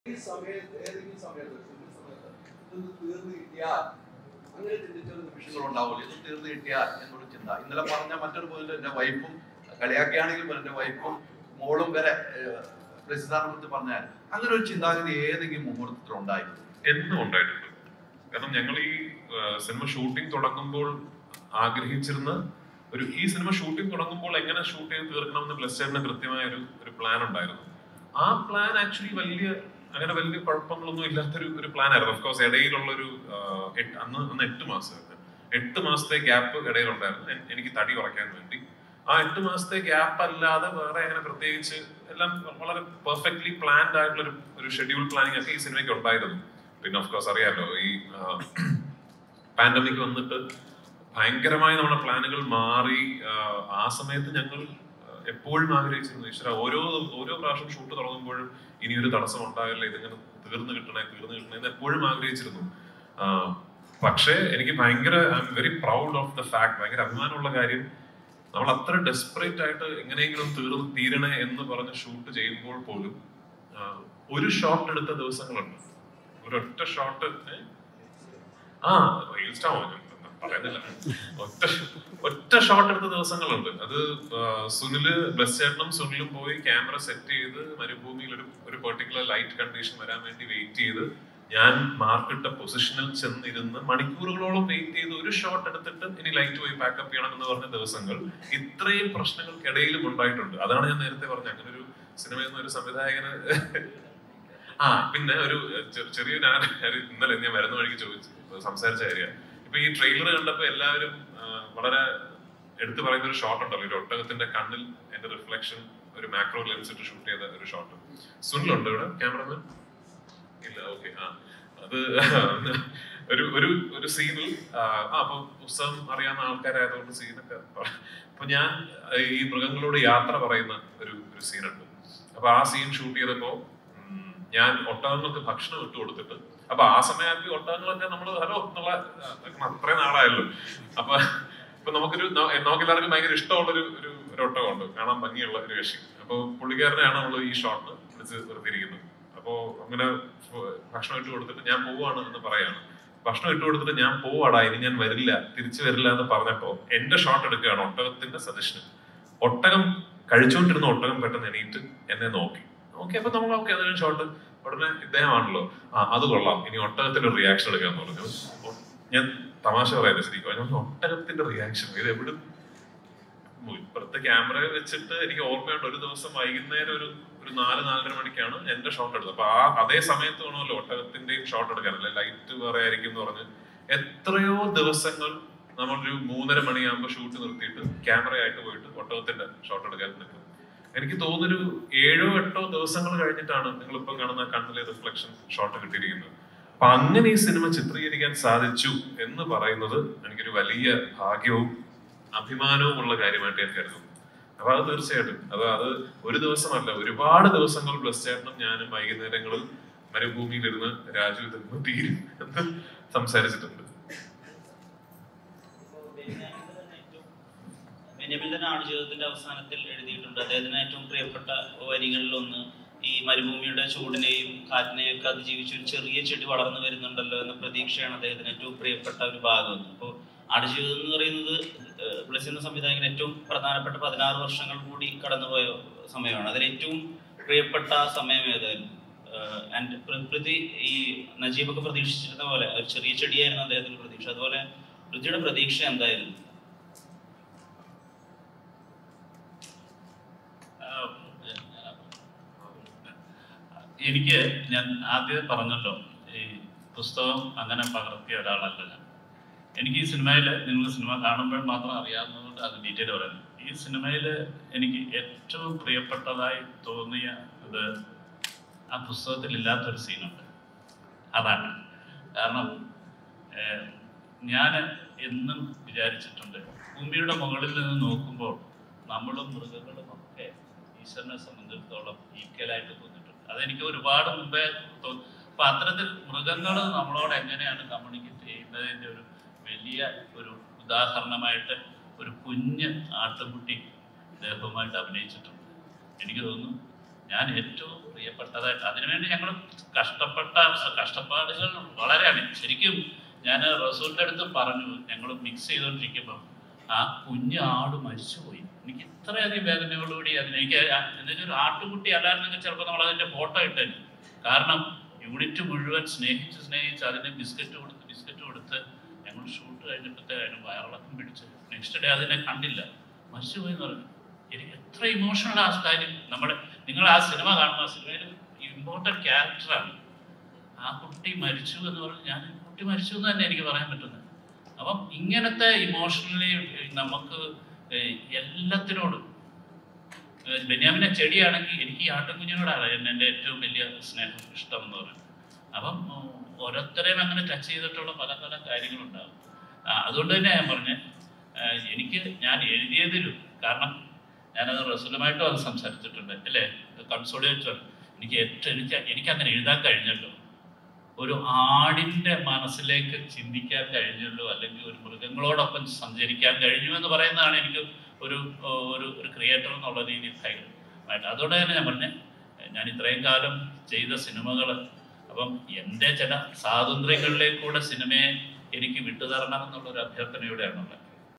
ഈ സമയത്ത് ഏതെങ്കിലും സമയത്ത് ഇതൊന്ന് തീർന്നു കിട്ടിയാൽ അങ്ങനെ ചിന്തിച്ചൊരു നിമിഷങ്ങൾ ഉണ്ടാവില്ല. ഇത് തീർന്നു കിട്ടിയാൽ എന്നൊരു ചിന്ത. ഇന്നലെ പറഞ്ഞ മറ്റൊരു പോയിന്റ് എന്റെ വൈഫും കളിയാക്കിയാണെങ്കിലും എന്റെ വൈഫും മോളും വരെ പ്രസിദ്ധാർത്ഥത്തിൽ പറഞ്ഞാൽ അങ്ങനെ ഒരു ചിന്താഗതി ഏതെങ്കിലും മുഹൂർത്തത്തിൽ ഉണ്ടായിരുന്നു? എന്നും ഉണ്ടായിട്ടുണ്ട്. കാരണം ഞങ്ങൾ ഈ സിനിമ ഷൂട്ടിംഗ് തുടങ്ങുമ്പോൾ ആഗ്രഹിച്ചിരുന്ന ഈ സിനിമ ഷൂട്ടിംഗ് തുടങ്ങുമ്പോൾ എങ്ങനെ ഷൂട്ട് ചെയ്ത് തീർക്കണമെന്ന് ബ്ലെസ്സേറിന് കൃത്യമായ ഒരു പ്ലാൻ ഉണ്ടായിരുന്നു. ആ പ്ലാൻ ആക്ച്വലി അങ്ങനെ വലിയ കുഴപ്പങ്ങളൊന്നും ഇല്ലാത്തൊരു പ്ലാൻ ആയിരുന്നു. ഓഫ്കോഴ്സ് ഇടയിലുള്ളൊരു അന്ന് 8 മാസത്തെ ഗ്യാപ്പ് ഇടയിലുണ്ടായിരുന്നു എനിക്ക് തടി കുറയ്ക്കാൻ വേണ്ടി. ആ 8 മാസത്തെ ഗ്യാപ്പ് അല്ലാതെ വേറെ അങ്ങനെ പ്രത്യേകിച്ച് എല്ലാം വളരെ പെർഫെക്റ്റ്ലി പ്ലാൻഡ് ആയിട്ടുള്ള ഒരു ഷെഡ്യൂൾ പ്ലാനിങ് ഒക്കെ ഈ സിനിമയ്ക്ക് ഉണ്ടായിരുന്നു. പിന്നെ ഓഫ്കോഴ്സ് അറിയാലോ, ഈ പാൻഡമിക് വന്നിട്ട് ഭയങ്കരമായി നമ്മുടെ പ്ലാനുകൾ മാറി. ആ സമയത്ത് ഞങ്ങൾ എപ്പോഴും ആഗ്രഹിച്ചിരുന്നു, ഈശ്വര ഓരോ പ്രാവശ്യം ഷൂട്ട് തുടങ്ങുമ്പോഴും ഇനിയൊരു തടസ്സം ഉണ്ടാകില്ല, ഇതിങ്ങനെ തീർന്നു കിട്ടണേ എന്ന് എപ്പോഴും ആഗ്രഹിച്ചിരുന്നു. പക്ഷേ എനിക്ക് I am very proud of the fact, ഭയങ്കര അഭിമാനമുള്ള കാര്യം, നമ്മൾ അത്ര ഡെസ്പറേറ്റ് ആയിട്ട് എങ്ങനെയെങ്കിലും തീരണേ എന്ന് പറഞ്ഞ് ഷൂട്ട് ചെയ്യുമ്പോൾ പോലും ഒരു ഷോട്ട് എടുത്ത ദിവസങ്ങളുണ്ട്. ഒരൊറ്റ ഷോട്ട് പറയുന്നില്ല, ഒറ്റ ഷോട്ട് എടുത്ത ദിവസങ്ങളുണ്ട്. അത് ബ്ലെസ്സേട്ടനും സുനിലും പോയി ക്യാമറ സെറ്റ് ചെയ്ത് മരുഭൂമിയിൽ ഒരു പെർട്ടിക്കുലർ ലൈറ്റ് കണ്ടീഷൻ വരാൻ വേണ്ടി വെയിറ്റ് ചെയ്ത് ഞാൻ മാർക്കിട്ട പൊസിഷനിൽ ചെന്നിരുന്ന് മണിക്കൂറുകളോളം വെയിറ്റ് ചെയ്ത് ഒരു ഷോട്ട് എടുത്തിട്ട് ഇനി ലൈറ്റ് പോയി പാക്കപ്പ് ചെയ്യണം എന്ന് പറഞ്ഞ ദിവസങ്ങൾ ഇത്രയും പ്രശ്നങ്ങൾക്കിടയിലും ഉണ്ടായിട്ടുണ്ട്. അതാണ് ഞാൻ നേരത്തെ പറഞ്ഞത്, അങ്ങനെ ഒരു സിനിമയെന്ന ഒരു സംവിധായകന് പിന്നെ ഒരു ചെറിയ ഇന്നലെ ഞാൻ വരുന്ന വഴിക്ക് സംസാരിച്ച കാര്യം, ഇപ്പൊ ഈ ട്രെയിലർ കണ്ടപ്പോ എല്ലാവരും വളരെ എടുത്തു പറയുന്ന ഒരു ഷോട്ട് ഉണ്ടല്ലോ, ഒരു ഒട്ടകത്തിന്റെ കണ്ണിൽ എന്റെ റിഫ്ലക്ഷൻ ഒരു മാക്രോ ലെൻസ് ഇട്ട് ഷൂട്ട് ചെയ്ത ഒരു ഷോട്ട്. സുനിലുണ്ട് ഇവിടെ ക്യാമറമാൻ? ഇല്ല, ഓക്കെ. അത് ഒരു സീനിൽ അപ്പൊ പുസ്തകം അറിയാവുന്ന ആൾക്കാരായതുകൊണ്ട് സീനൊക്കെ അപ്പൊ ഞാൻ ഈ മൃഗങ്ങളോട് യാത്ര പറയുന്ന ഒരു സീനുണ്ട്. അപ്പൊ ആ സീൻ ഷൂട്ട് ചെയ്തപ്പോ ഞാൻ ഒട്ടകങ്ങൾക്ക് ഭക്ഷണം ഇട്ട് കൊടുത്തിട്ട്, അപ്പൊ ആ സമയത്ത് ഒട്ടകങ്ങളൊക്കെ നമ്മള് ഹലോ എന്നുള്ള അത്രയും നാളായല്ലോ. അപ്പൊ നമുക്ക് എല്ലാവർക്കും ഭയങ്കര ഇഷ്ടമുള്ളൊരു ഒട്ടകമുണ്ട്, കാണാൻ ഭംഗിയുള്ള ഒരു കക്ഷി. അപ്പൊ പുള്ളിക്കാരനെയാണ് നമ്മൾ ഈ ഷോട്ടിന് വിളിച്ച് നിർത്തിയിരിക്കുന്നത്. അപ്പോ അങ്ങനെ ഭക്ഷണം ഇട്ട് കൊടുത്തിട്ട് ഞാൻ പോവാണ് എന്ന് പറയാണ്. ഭക്ഷണം ഇട്ട് കൊടുത്തിട്ട് ഞാൻ പോവാടാ, ഇനി ഞാൻ തിരിച്ചു വരില്ല എന്ന് പറഞ്ഞപ്പോ എന്റെ ഷോട്ട് എടുക്കുകയാണ് ഒട്ടകത്തിന്റെ സജഷന്. കഴിച്ചുകൊണ്ടിരുന്ന ഒട്ടകം പെട്ടെന്ന് എണീറ്റ് എന്നെ നോക്കി. അപ്പൊ നമ്മൾ അതൊരു ഷോട്ട്. ഉടനെ ഇദ്ദേഹമാണല്ലോ, അത് കൊള്ളാം, ഇനി ഒട്ടകത്തിന്റെ റിയാക്ഷൻ എടുക്കാന്ന് പറഞ്ഞു. ഞാൻ തമാശ പറയാതെ ശരിക്കും ഒട്ടകത്തിന്റെ റിയാക്ഷൻ ഇത് എവിടെ ഇപ്പുറത്തെ ക്യാമറ വെച്ചിട്ട് എനിക്ക് ഓർമ്മയുണ്ട്, ഒരു ദിവസം വൈകുന്നേരം ഒരു 4-4:30 മണിക്കാണ് എന്റെ ഷോട്ട് എടുത്തത്. അപ്പൊ അതേ സമയത്ത് വേണമല്ലോ ഒട്ടകത്തിന്റെയും ഷോട്ട് എടുക്കാനല്ലേ, ലൈറ്റ് വേറെ ആയിരിക്കും എന്ന് പറഞ്ഞ് എത്രയോ ദിവസങ്ങൾ നമ്മളൊരു 3:30 മണിയാകുമ്പോൾ ഷൂട്ട് നിർത്തിയിട്ട് ക്യാമറയായിട്ട് പോയിട്ട് ഒട്ടകത്തിന്റെ ഷോട്ട് എടുക്കാൻ നിൽക്കും. എനിക്ക് തോന്നുന്നൊരു 7-8 ദിവസങ്ങൾ കഴിഞ്ഞിട്ടാണ് നിങ്ങളിപ്പം കാണുന്ന കണ്ണിലെ റിഫ്ലക്ഷൻ ഷോട്ട് കിട്ടിയിരിക്കുന്നത്. അപ്പൊ അങ്ങനെ ഈ സിനിമ ചിത്രീകരിക്കാൻ സാധിച്ചു എന്ന് പറയുന്നത് എനിക്കൊരു വലിയ ഭാഗ്യവും അഭിമാനവും ഉള്ള കാര്യമായിട്ട് ഞാൻ കരുതുന്നു. അപ്പൊ അത് തീർച്ചയായിട്ടും അത് ഒരു ദിവസമല്ല, ഒരുപാട് ദിവസങ്ങൾ ബ്ലെസ്സേട്ടനും ഞാനും വൈകുന്നേരങ്ങളിൽ മരുഭൂമിയിലിരുന്ന് രാജു ഇതൊന്ന് തീരും എന്ന് സംസാരിച്ചിട്ടുണ്ട്. ബെന്യാമിൻ ആടുജീവിതത്തിന്റെ അവസാനത്തിൽ എഴുതിയിട്ടുണ്ട്, അദ്ദേഹത്തിന് ഏറ്റവും പ്രിയപ്പെട്ട വരികളിലൊന്ന് ഈ മരുഭൂമിയുടെ ചൂടിനെയും കാറ്റിനെയും ഒക്കെ അതിജീവിച്ച് ഒരു ചെറിയ ചെടി വളർന്നു വരുന്നുണ്ടല്ലോ എന്ന പ്രതീക്ഷയാണ് അദ്ദേഹത്തിന് ഏറ്റവും പ്രിയപ്പെട്ട ഒരു ഭാഗം. അപ്പോൾ ആടുജീവിതം എന്ന് പറയുന്നത് ബ്ലെസ്സിന്റെ സംവിധായകന് ഏറ്റവും പ്രധാനപ്പെട്ട 16 വർഷങ്ങൾ കൂടി കടന്നുപോയ സമയമാണ്. അതിൽ ഏറ്റവും പ്രിയപ്പെട്ട സമയം ഏതായിരുന്നു? പൃഥ്വി ഈ നജീബൊക്കെ പ്രതീക്ഷിച്ചിരുന്ന പോലെ ഒരു ചെറിയ ചെടിയായിരുന്നു അദ്ദേഹത്തിന്റെ പ്രതീക്ഷ, അതുപോലെ പൃഥ്വിയുടെ പ്രതീക്ഷ എന്തായിരുന്നു? ഞാൻ ആദ്യം പറഞ്ഞല്ലോ, ഈ പുസ്തകം അങ്ങനെ പകർത്തിയ ഒരാളല്ല ഞാൻ. എനിക്ക് ഈ സിനിമയിൽ, നിങ്ങൾ സിനിമ കാണുമ്പോൾ മാത്രം അറിയാവുന്നതുകൊണ്ട് അത് ഡീറ്റെയിൽ പറയുന്നു. ഈ സിനിമയിൽ എനിക്ക് ഏറ്റവും പ്രിയപ്പെട്ടതായി തോന്നിയ ഇത് ആ പുസ്തകത്തിൽ ഇല്ലാത്തൊരു സീനുണ്ട്. അതാണ് കാരണം ഞാൻ എന്നും വിചാരിച്ചിട്ടുണ്ട്, ഭൂമിയുടെ മുകളിൽ നിന്ന് നോക്കുമ്പോൾ നമ്മളും മൃഗങ്ങളും ഒക്കെ ഈശ്വരനെ സംബന്ധിച്ചിടത്തോളം ഈക്വലായിട്ട് തോന്നിയിട്ടുണ്ട്. അതെനിക്ക് ഒരുപാട് മുമ്പേ തോന്നി. അപ്പൊ അത്തരത്തിൽ മൃഗങ്ങൾ നമ്മളോട് എങ്ങനെയാണ് കമ്മ്യൂണിക്കേറ്റ് ചെയ്യുന്നതിൻ്റെ ഒരു വലിയ ഒരു ഉദാഹരണമായിട്ട് ഒരു കുഞ്ഞ് ആട്ടുകുട്ടി ദേഹവുമായിട്ട് അഭിനയിച്ചിട്ടുണ്ട്. എനിക്ക് തോന്നുന്നു ഞാൻ ഏറ്റവും പ്രിയപ്പെട്ടതായിട്ട് അതിനുവേണ്ടി ഞങ്ങൾ കഷ്ടപ്പാടുകൾ വളരെയാണ്. ശരിക്കും ഞാൻ റസൂലിൻ്റെ അടുത്ത് പറഞ്ഞു, ഞങ്ങൾ മിക്സ് ചെയ്തുകൊണ്ടിരിക്കുമ്പോൾ ആ കുഞ്ഞ് ആട് മരിച്ചുപോയി. എനിക്ക് ഇത്രയധികം വേദനയോടുകൂടി എനിക്ക് എന്നുവെച്ചാൽ ഒരു ആട്ടുകുട്ടി അല്ലായിരുന്നെങ്കിൽ ചിലപ്പോൾ നമ്മൾ അതിൻ്റെ ഫോട്ടോ ഇട്ടേനെ. കാരണം യൂണിറ്റ് മുഴുവൻ സ്നേഹിച്ച് അതിന് ബിസ്ക്കറ്റ് കൊടുത്ത് ഞങ്ങൾ ഷൂട്ട് കഴിഞ്ഞപ്പോഴത്തേനും വയറിളക്കം പിടിച്ച് നെക്സ്റ്റ് ഡേ അതിനെ കണ്ടില്ല, മരിച്ചുപോയി എന്ന് പറഞ്ഞു. എനിക്ക് എത്ര ഇമോഷണൽ ആ കാര്യം. നിങ്ങൾ ആ സിനിമ കാണുമ്പോൾ ആ സിനിമയിൽ ഇമ്പോർട്ടൻറ്റ് ക്യാരക്ടറാണ്. ആ കുട്ടി മരിച്ചു എന്ന് പറഞ്ഞ് ഞാൻ കുട്ടി മരിച്ചു എന്ന് തന്നെ എനിക്ക് പറയാൻ പറ്റുന്നത്. അപ്പം ഇങ്ങനത്തെ ഇമോഷണലി നമുക്ക് എല്ലാത്തിനോടും ബെന്യാമിനെ ചെടിയാണെങ്കിൽ എനിക്ക് ഈ ആട്ടുകുഞ്ഞിനോടാണ് എൻ്റെ ഏറ്റവും വലിയ സ്നേഹം, ഇഷ്ടം എന്ന് പറയുന്നത്. അപ്പം ഓരോരുത്തരെയും അങ്ങനെ ടച്ച് ചെയ്തിട്ടുള്ള പല പല കാര്യങ്ങളുണ്ടാകും. അതുകൊണ്ട് തന്നെ ഞാൻ പറഞ്ഞത് ഞാൻ എഴുതിയതിലും, കാരണം ഞാനത് റസൂലുമായിട്ടും അത് സംസാരിച്ചിട്ടുണ്ട് അല്ലേ, കൺസോളിഡേറ്റ് എനിക്കങ്ങനെ എഴുതാൻ കഴിഞ്ഞല്ലോ. ഒരു ആടിൻ്റെ മനസ്സിലേക്ക് ചിന്തിക്കാൻ കഴിഞ്ഞുള്ളൂ, അല്ലെങ്കിൽ ഒരു മൃഗങ്ങളോടൊപ്പം സഞ്ചരിക്കാൻ കഴിഞ്ഞു എന്ന് പറയുന്നതാണ് എനിക്ക് ഒരു ക്രിയേറ്റർ എന്നുള്ള രീതിയിൽ ഭയങ്കരമായിട്ട്. അതുകൊണ്ട് തന്നെ ഞാൻ പറഞ്ഞത് ഞാൻ ഇത്രയും കാലം ചെയ്ത സിനിമകൾ, അപ്പം എൻ്റെ ചില സ്വാതന്ത്ര്യങ്ങളിലേക്കൂടെ സിനിമയെ എനിക്ക് വിട്ടുതരണം എന്നുള്ളൊരു അഭ്യർത്ഥനയോടെയാണുള്ളത്.